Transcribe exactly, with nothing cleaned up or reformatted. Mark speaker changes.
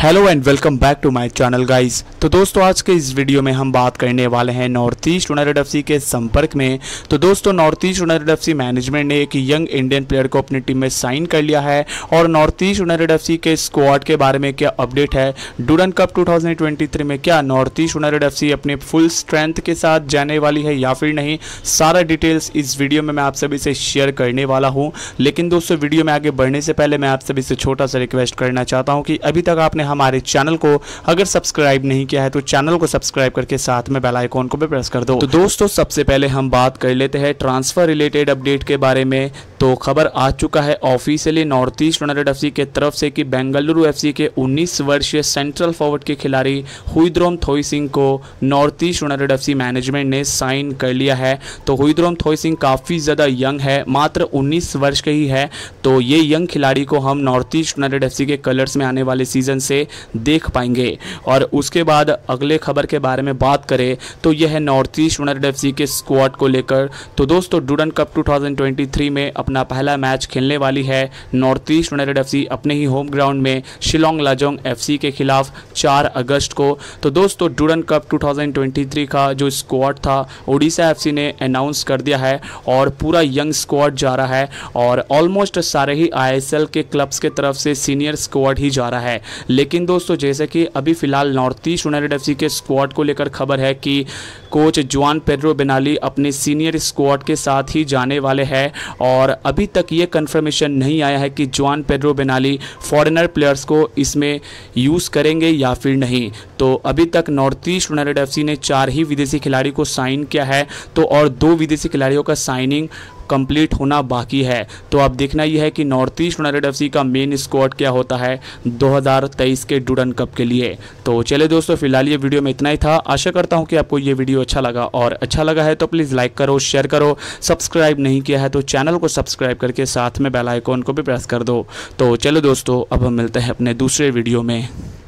Speaker 1: Hello and welcome back to my channel guys. तो दोस्तों आज के इस वीडियो में हम बात करने वाले हैं नॉर्थ ईस्ट यूनाइटेड एफसी के संपर्क में। तो दोस्तों North East United FC management ने एक यंग इंडियन प्लेयर को अपनी टीम में साइन कर लिया है और नॉर्थ ईस्ट यूनाइटेड एफसी के स्क्वाड के बारे में क्या अपडेट है, Durand Cup two thousand twenty three में क्या नॉर्थ ईस्ट यूनाइटेड एफसी अपने फुल स्ट्रेंथ के साथ जाने वाली है या फिर नहीं, सारा डिटेल्स इस वीडियो में मैं आप सभी से शेयर करने वाला हूँ। लेकिन दोस्तों वीडियो में आगे बढ़ने से पहले मैं आप सभी से छोटा सा रिक्वेस्ट करना चाहता हूँ कि अभी तक आपने हमारे चैनल को अगर सब्सक्राइब नहीं किया है तो चैनल को सब्सक्राइब करके साथ में बेल आइकॉन को भी प्रेस कर दो। तो दोस्तों सबसे पहले हम बात कर लेते हैं ट्रांसफर रिलेटेड अपडेट के बारे में। तो खबर आ चुका है officially North East United FC के तरफ से कि बेंगलुरु एफसी के उन्नीस वर्षीय सेंट्रल फॉरवर्ड के खिलाड़ी हुइद्रोम थोइसिंग को North East United FC management ने साइन कर लिया है। तो हुइद्रोम थोइसिंग काफ़ी ज़्यादा यंग है, मात्र उन्नीस वर्ष के ही है। तो ये यंग खिलाड़ी को हम नॉर्थ ईस्ट यूनाइटेड एफसी के कलर्स में आने वाले सीजन से देख पाएंगे। और उसके बाद अगले खबर के बारे में बात करें तो यह है नॉर्थ ईस्ट यूनाइटेड एफसी के स्क्वाड को लेकर। तो दोस्तों Durand Cup two thousand twenty three में अपना पहला मैच खेलने वाली है नॉर्थ ईस्ट यूनाइटेड एफसी अपने ही होम ग्राउंड में शिलोंग लाजोंग एफसी के खिलाफ चार अगस्त को। तो दोस्तों Durand Cup two thousand twenty three का जो स्क्वाड था ओडिशा एफसी ने अनाउंस कर दिया है और पूरा यंग स्क्वाड जा रहा है और ऑलमोस्ट सारे ही आईएसएल के क्लब्स के तरफ से सीनियर स्क्वाड ही जा रहा है। लेकिन दोस्तों जैसे कि अभी फिलहाल नॉर्थ ईस्ट यूनाइटेड एफसी के स्क्वाड को लेकर खबर है कि कोच जुआन पेड्रो बेनाली अपने सीनियर स्क्वाड के साथ ही जाने वाले हैं और अभी तक ये कंफर्मेशन नहीं आया है कि जुआन पेड्रो बेनाली फॉरेनर प्लेयर्स को इसमें यूज़ करेंगे या फिर नहीं। तो अभी तक नॉर्थ ईस्ट यूनाइटेड एफसी ने चार ही विदेशी खिलाड़ी को साइन किया है, तो और दो विदेशी खिलाड़ियों का साइनिंग कंप्लीट होना बाकी है। तो अब देखना यह है कि नॉर्थ ईस्ट यूनाइटेड एफसी का मेन स्क्वाड क्या होता है दो हज़ार तेईस के डुरन कप के लिए। तो चलिए दोस्तों फिलहाल ये वीडियो में इतना ही था। आशा करता हूं कि आपको ये वीडियो अच्छा लगा और अच्छा लगा है तो प्लीज़ लाइक करो, शेयर करो, सब्सक्राइब नहीं किया है तो चैनल को सब्सक्राइब करके साथ में बेल आइकॉन को भी प्रेस कर दो। तो चलो दोस्तों अब हम मिलते हैं अपने दूसरे वीडियो में।